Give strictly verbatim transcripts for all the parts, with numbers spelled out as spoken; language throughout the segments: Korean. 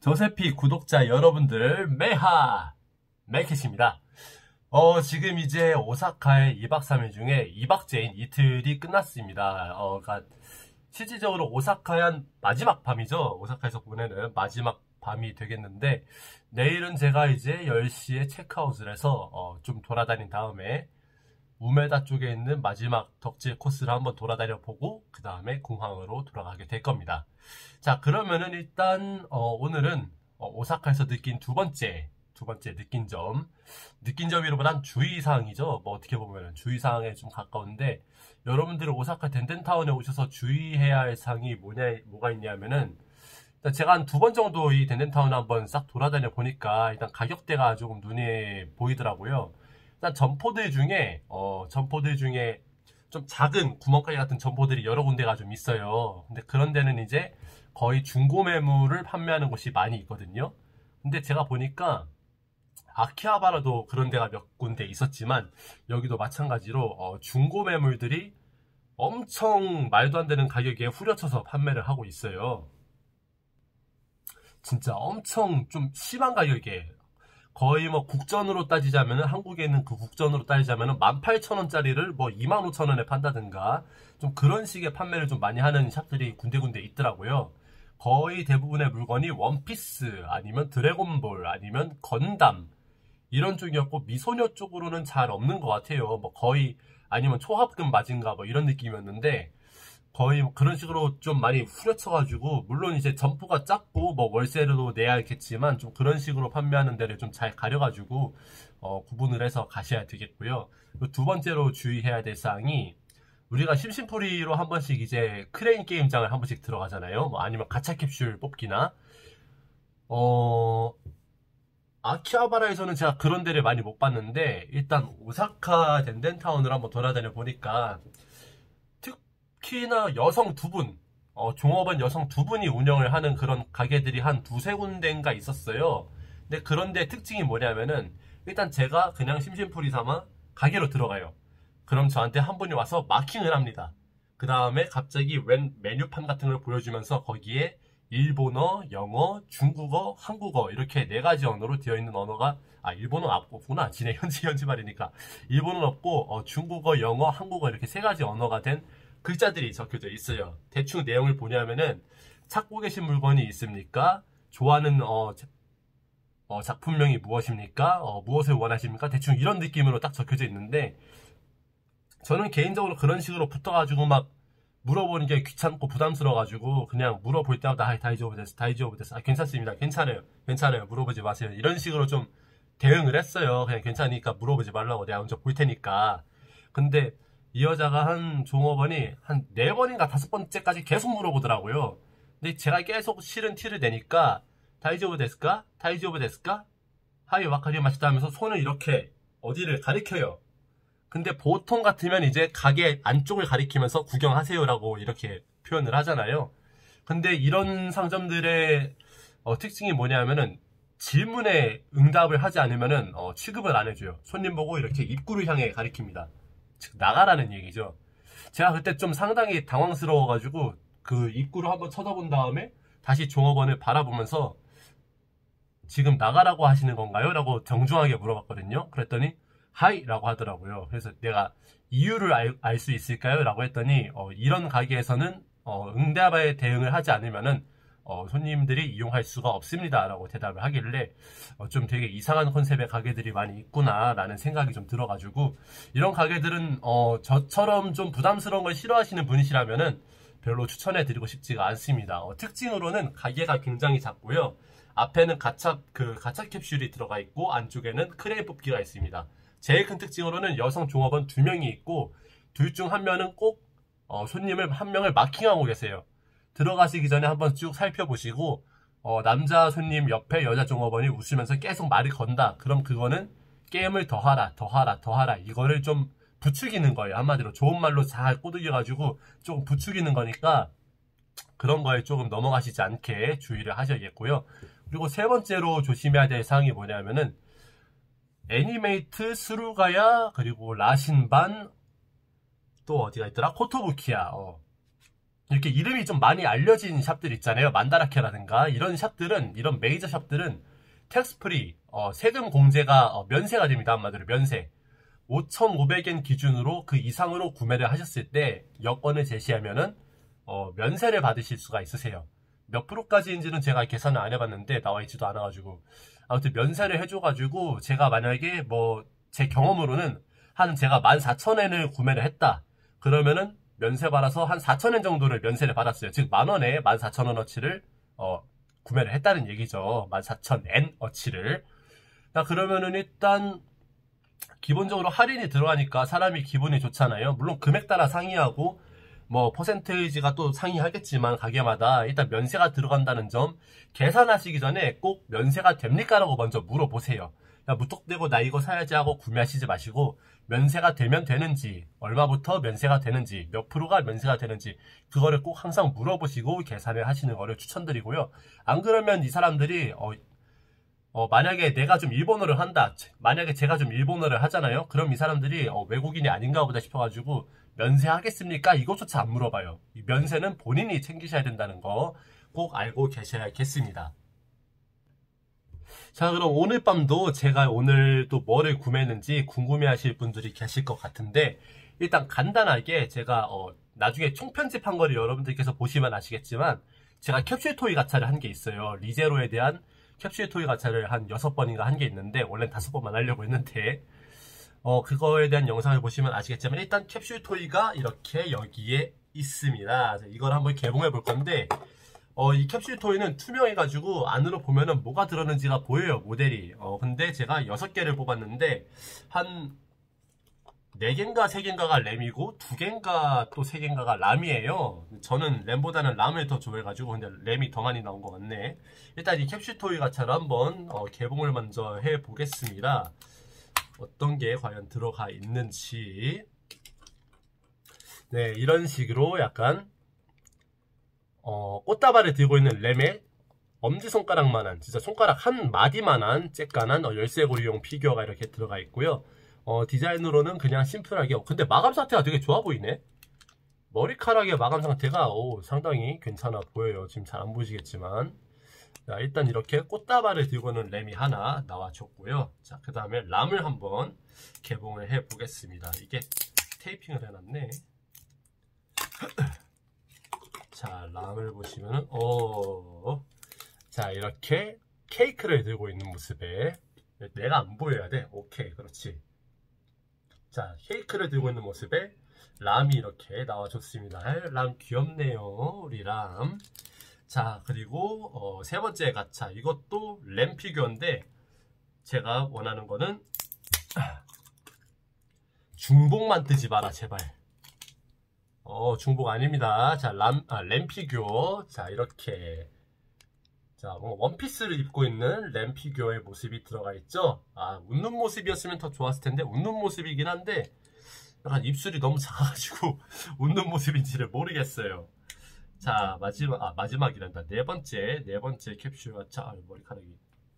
조세피 구독자 여러분들 매하 맥켓입니다. 어 지금 이제 오사카의 이 박 삼 일 중에 이 박째인 이틀이 끝났습니다. 어 그러니까 실질적으로 오사카의 한 마지막 밤이죠. 오사카에서 보내는 마지막 밤이 되겠는데, 내일은 제가 이제 열 시에 체크아웃을 해서 어, 좀 돌아다닌 다음에 우메다 쪽에 있는 마지막 덕질 코스를 한번 돌아다녀 보고 그 다음에 공항으로 돌아가게 될 겁니다. 자, 그러면은 일단 어, 오늘은 어, 오사카에서 느낀 두 번째 두 번째 느낀 점 느낀 점이라보단 주의사항이죠. 뭐 어떻게 보면 주의사항에 좀 가까운데, 여러분들은 오사카 덴덴타운에 오셔서 주의해야 할 사항이 뭐냐 뭐가 있냐면은, 제가 한 두 번 정도 이 덴덴타운을 한번 싹 돌아다녀 보니까 일단 가격대가 조금 눈에 보이더라고요. 일단 점포들 중에 어 점포들 중에 좀 작은 구멍가게 같은 점포들이 여러 군데가 좀 있어요. 근데 그런 데는 이제 거의 중고 매물을 판매하는 곳이 많이 있거든요. 근데 제가 보니까 아키하바라도 그런 데가 몇 군데 있었지만, 여기도 마찬가지로 어 중고 매물들이 엄청 말도 안 되는 가격에 후려쳐서 판매를 하고 있어요. 진짜 엄청 좀 심한 가격에, 거의 뭐 국전으로 따지자면은, 한국에 있는 그 국전으로 따지자면은 만 팔천 원짜리를 뭐 이만 오천 원에 판다든가, 좀 그런 식의 판매를 좀 많이 하는 샵들이 군데군데 있더라고요. 거의 대부분의 물건이 원피스 아니면 드래곤볼 아니면 건담 이런 쪽이었고, 미소녀 쪽으로는 잘 없는 것 같아요. 뭐 거의, 아니면 초합금 맞은가 뭐 이런 느낌이었는데, 거의 뭐 그런 식으로 좀 많이 후려쳐가지고, 물론 이제 점포가 작고 뭐 월세로 내야 겠지만 좀 그런 식으로 판매하는 데를 좀 잘 가려가지고 어, 구분을 해서 가셔야 되겠고요. 두 번째로 주의해야 될 사항이, 우리가 심심풀이로 한 번씩 이제 크레인 게임장을 한 번씩 들어가잖아요. 뭐 아니면 가챠 캡슐 뽑기나, 어 아키하바라에서는 제가 그런 데를 많이 못 봤는데, 일단 오사카 덴덴타운을 한번 돌아다녀 보니까 특히나 여성 두 분, 어, 종업원 여성 두 분이 운영을 하는 그런 가게들이 한 두세 군데인가 있었어요. 근데 그런데 특징이 뭐냐면은, 일단 제가 그냥 심심풀이 삼아 가게로 들어가요. 그럼 저한테 한 분이 와서 마킹을 합니다. 그 다음에 갑자기 웬 메뉴판 같은 걸 보여주면서 거기에 일본어, 영어, 중국어, 한국어 이렇게 네 가지 언어로 되어 있는 언어가, 아 일본어 없구나, 지네 현지 현지 말이니까 일본어는 없고 어, 중국어, 영어, 한국어 이렇게 세 가지 언어가 된 글자들이 적혀져 있어요. 대충 내용을 보냐면은, 찾고 계신 물건이 있습니까? 좋아하는 어, 어, 작품명이 무엇입니까? 어, 무엇을 원하십니까? 대충 이런 느낌으로 딱 적혀져 있는데, 저는 개인적으로 그런 식으로 붙어가지고 막 물어보는 게 귀찮고 부담스러워가지고 그냥 물어볼 때마다 아, 다이조브 데스, 다이조브 데스, 아, 괜찮습니다, 괜찮아요, 괜찮아요, 물어보지 마세요, 이런 식으로 좀 대응을 했어요. 그냥 괜찮으니까 물어보지 말라고, 내가 먼저 볼 테니까. 근데 이 여자가, 한 종업원이 한 네 번인가 다섯 번째까지 계속 물어보더라고요. 근데 제가 계속 싫은 티를 내니까 다이조브 데스까? 다이조브 데스까? 하이 와카리 마시다 하면서 손을 이렇게 어디를 가리켜요. 근데 보통 같으면 이제 가게 안쪽을 가리키면서 구경하세요라고 이렇게 표현을 하잖아요. 근데 이런 상점들의 어, 특징이 뭐냐면은, 질문에 응답을 하지 않으면은 어, 취급을 안 해줘요. 손님 보고 이렇게 입구를 향해 가리킵니다. 즉 나가라는 얘기죠. 제가 그때 좀 상당히 당황스러워가지고 그 입구를 한번 쳐다본 다음에 다시 종업원을 바라보면서 지금 나가라고 하시는 건가요? 라고 정중하게 물어봤거든요. 그랬더니 하이 라고 하더라고요. 그래서 내가 이유를 알 수 있을까요? 라고 했더니 어, 이런 가게에서는 어, 응답에 대응을 하지 않으면은 어, 손님들이 이용할 수가 없습니다 라고 대답을 하길래 어, 좀 되게 이상한 컨셉의 가게들이 많이 있구나 라는 생각이 좀 들어가지고, 이런 가게들은 어, 저처럼 좀 부담스러운 걸 싫어하시는 분이시라면은 별로 추천해 드리고 싶지가 않습니다. 어, 특징으로는 가게가 굉장히 작고요. 앞에는 가챠, 그 가챠 캡슐이 들어가 있고 안쪽에는 크레인 뽑기가 있습니다. 제일 큰 특징으로는 여성 종업원 두 명이 있고, 둘 중 한 명은 꼭 어, 손님을 한 명을 마킹하고 계세요. 들어가시기 전에 한번 쭉 살펴보시고 어, 남자 손님 옆에 여자 종업원이 웃으면서 계속 말을 건다. 그럼 그거는 게임을 더하라, 더하라, 더하라, 이거를 좀 부추기는 거예요. 한마디로 좋은 말로 잘 꼬드겨가지고 조금 부추기는 거니까, 그런 거에 조금 넘어가시지 않게 주의를 하셔야겠고요. 그리고 세 번째로 조심해야 될 사항이 뭐냐면은, 애니메이트, 스루가야, 그리고 라신반, 또 어디가 있더라? 코토부키야. 어. 이렇게 이름이 좀 많이 알려진 샵들 있잖아요. 만다라케라든가 이런 샵들은, 이런 메이저 샵들은 텍스 프리, 어, 세금 공제가 어, 면세가 됩니다. 한마디로 면세. 오천오백 엔 기준으로 그 이상으로 구매를 하셨을 때 여건을 제시하면은 어, 면세를 받으실 수가 있으세요. 몇 프로까지인지는 제가 계산을 안 해봤는데 나와 있지도 않아가지고, 아무튼 면세를 해줘가지고 제가 만약에 뭐 제 경험으로는 한 제가 만 사천 엔을 구매를 했다 그러면은 면세 받아서 한 사천 엔 정도를 면세를 받았어요. 즉 만원에 만 사천 원어치를 어, 구매를 했다는 얘기죠. 만 사천 엔 어치를. 자, 그러면은 일단 기본적으로 할인이 들어가니까 사람이 기분이 좋잖아요. 물론 금액 따라 상이하고 뭐 퍼센테이지가 또 상이하겠지만 가게마다 일단 면세가 들어간다는 점 계산하시기 전에 꼭 면세가 됩니까? 라고 먼저 물어보세요. 야, 무턱대고 나 이거 사야지 하고 구매하시지 마시고 면세가 되면 되는지, 얼마부터 면세가 되는지, 몇 프로가 면세가 되는지 그거를 꼭 항상 물어보시고 계산을 하시는 거를 추천드리고요. 안 그러면 이 사람들이 어, 어, 만약에 내가 좀 일본어를 한다, 만약에 제가 좀 일본어를 하잖아요. 그럼 이 사람들이 어, 외국인이 아닌가 보다 싶어가지고 면세하겠습니까? 이것조차 안 물어봐요. 이 면세는 본인이 챙기셔야 된다는 거 꼭 알고 계셔야겠습니다. 자, 그럼 오늘 밤도 제가 오늘 또 뭐를 구매했는지 궁금해 하실 분들이 계실 것 같은데, 일단 간단하게 제가 어, 나중에 총편집한 거를 여러분들께서 보시면 아시겠지만 제가 캡슐 토이 가차를 한 게 있어요. 리제로에 대한 캡슐 토이 가차를 한 여섯 번인가 한 게 있는데 원래는 다섯 번만 하려고 했는데 어, 그거에 대한 영상을 보시면 아시겠지만 일단 캡슐 토이가 이렇게 여기에 있습니다. 이걸 한번 개봉해 볼 건데 어, 이 캡슐 토이는 투명해가지고 안으로 보면은 뭐가 들었는지가 보여요, 모델이. 어, 근데 제가 여섯 개를 뽑았는데 한 네 개인가 세 개인가가 램이고 두 개인가 또 세 개인가가 람이에요. 저는 램보다는 람을 더 좋아해가지고 근데 램이 더 많이 나온 것 같네. 일단 이 캡슐 토이 가차를 한번 어, 개봉을 먼저 해보겠습니다. 어떤 게 과연 들어가 있는지. 네, 이런 식으로 약간 어, 꽃다발을 들고 있는 램에 엄지손가락만한, 진짜 손가락 한 마디만한 쬐깐한 어, 열쇠고리용 피규어가 이렇게 들어가 있고요. 어, 디자인으로는 그냥 심플하게, 어, 근데 마감 상태가 되게 좋아 보이네. 머리카락의 마감 상태가 오, 상당히 괜찮아 보여요. 지금 잘 안 보이시겠지만. 자, 일단 이렇게 꽃다발을 들고 있는 램이 하나 나와줬고요. 자, 그 다음에 람을 한번 개봉을 해 보겠습니다. 이게 테이핑을 해놨네. 자, 람을 보시면은, 오, 자, 이렇게 케이크를 들고 있는 모습에, 내가 안 보여야 돼. 오케이, 그렇지. 자, 케이크를 들고 있는 모습에 람이 이렇게 나와줬습니다. 람 귀엽네요, 우리 람. 자, 그리고 어, 세 번째 가차, 이것도 램 피규어인데 제가 원하는 거는 중복만 뜨지 마라 제발. 어, 중복 아닙니다. 자, 람, 아, 램 피규어. 자, 이렇게 자, 원피스를 입고 있는 램 피규어의 모습이 들어가 있죠. 아, 웃는 모습이었으면 더 좋았을 텐데 웃는 모습이긴 한데 약간 입술이 너무 작아가지고 웃는 모습인지를 모르겠어요. 자, 마지막, 아, 마지막이란다. 네 번째, 네 번째 캡슐 가차. 아, 머리카락이.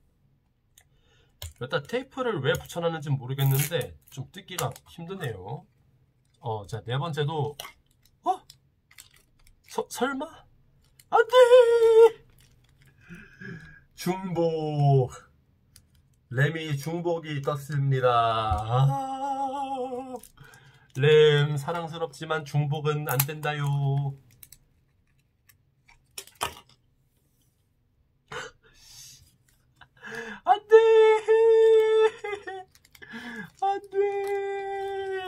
일단 테이프를 왜 붙여놨는지 모르겠는데 좀 뜯기가 힘드네요. 어, 자, 네 번째도, 어? 서, 설마? 안 돼! 중복. 램이 중복이 떴습니다. 아, 램, 사랑스럽지만 중복은 안 된다요. 안 돼! 안 돼!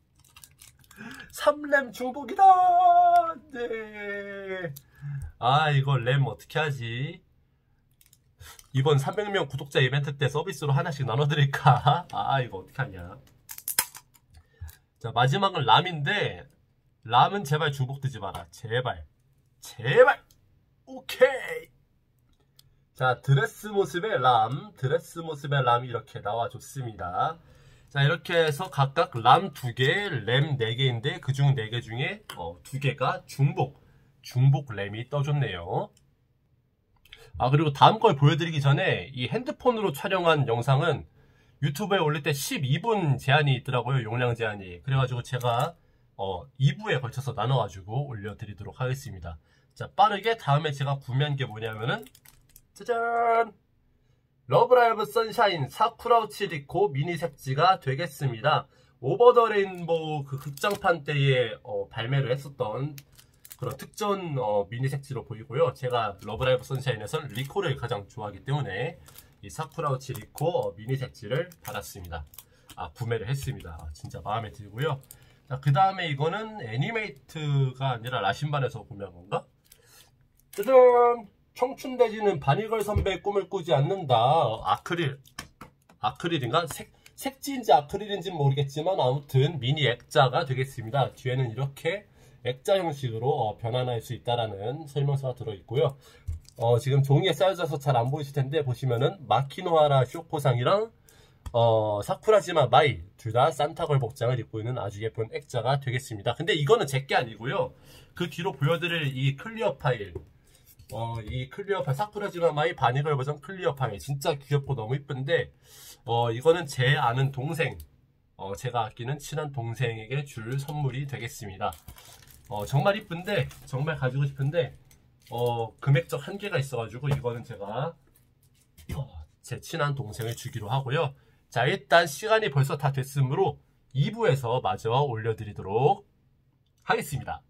삼 램 중복이다! 안 돼! 아, 이거 램 어떻게 하지? 이번 삼백 명 구독자 이벤트 때 서비스로 하나씩 나눠드릴까? 아, 이거 어떻게 하냐? 자, 마지막은 람인데, 람은 제발 중복되지 마라. 제발. 제발! 오케이! 자, 드레스 모습의 람, 드레스 모습의 람이 이렇게 나와줬습니다. 자, 이렇게 해서 각각 람 두 개, 램 네 개인데 그중 네 개 중에 어, 두 개가 중복, 중복 램이 떠줬네요. 아, 그리고 다음 걸 보여드리기 전에 이 핸드폰으로 촬영한 영상은 유튜브에 올릴 때 십이 분 제한이 있더라고요. 용량 제한이. 그래가지고 제가 어, 이 부에 걸쳐서 나눠가지고 올려드리도록 하겠습니다. 자, 빠르게 다음에 제가 구매한 게 뭐냐면은 짜잔! 러브라이브 선샤인 사쿠라우치 리코 미니 색지가 되겠습니다. 오버 더 레인보우 그 극장판 때에 어, 발매를 했었던 그런 특전 어, 미니 색지로 보이고요. 제가 러브라이브 선샤인에서는 리코를 가장 좋아하기 때문에 이 사쿠라우치 리코 어, 미니 색지를 받았습니다. 아, 구매를 했습니다. 아, 진짜 마음에 들고요. 자, 그 다음에 이거는 애니메이트가 아니라 라신반에서 구매한 건가? 짜잔! 청춘대지는 바니걸 선배의 꿈을 꾸지 않는다. 아크릴, 아크릴인가? 색, 색지인지 아크릴인지 모르겠지만 아무튼 미니 액자가 되겠습니다. 뒤에는 이렇게 액자 형식으로 어, 변환할 수 있다라는 설명서가 들어있고요. 어, 지금 종이에 쌓여져서 잘 안 보이실 텐데 보시면은 마키노하라 쇼코상이랑 어, 사쿠라지마 마이 둘 다 산타걸 복장을 입고 있는 아주 예쁜 액자가 되겠습니다. 근데 이거는 제게 아니고요. 그 뒤로 보여드릴 이 클리어 파일, 어, 이 클리어 파일 사쿠라지마 마이 바니걸 버전 클리어 파일 진짜 귀엽고 너무 이쁜데 어, 이거는 제 아는 동생, 어, 제가 아끼는 친한 동생에게 줄 선물이 되겠습니다. 어, 정말 이쁜데 정말 가지고 싶은데 어, 금액적 한계가 있어가지고 이거는 제가 어, 제 친한 동생을 주기로 하고요. 자, 일단 시간이 벌써 다 됐으므로 이 부에서 마저 올려드리도록 하겠습니다.